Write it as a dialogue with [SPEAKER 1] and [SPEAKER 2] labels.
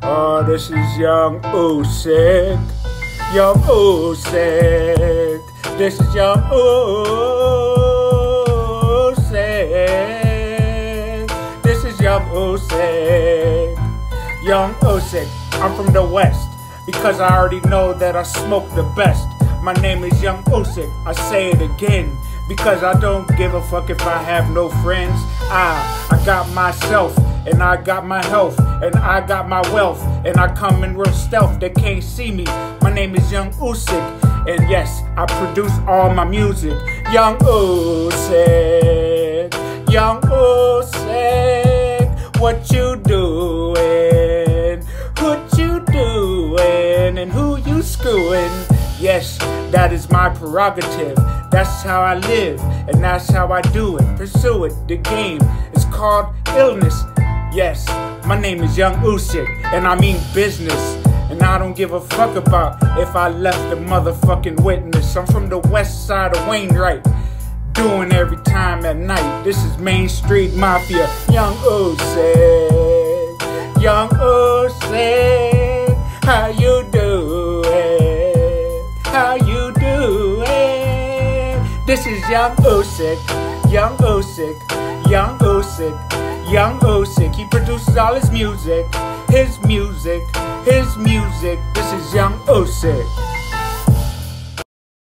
[SPEAKER 1] Oh, this is Young Usyk. Young Usyk. This is Young Usyk. This is Young Usyk. Young Usyk. I'm from the West because I already know that I smoke the best. My name is Young Usyk. I say it again because I don't give a fuck if I have no friends. I got myself, and I got my health, and I got my wealth, and I come in real stealth. They can't see me. My name is Young Usyk, and yes, I produce all my music. Young Usyk, Young Usyk, what you doing? What you doing? And who you screwing? Yes, that is my prerogative. That's how I live, and that's how I do it. Pursue it. The game is called illness. Yes, my name is Young Usyk, and I mean business. And I don't give a fuck about if I left the motherfucking witness. I'm from the west side of Wainwright, doing every time at night. This is Main Street Mafia. Young Usyk, Young Usyk, how you doing? How you doing? This is Young Usyk, Young Usyk, Young Usyk, Young Usyk. He produces all his music, his music, his music. This is Young Usyk.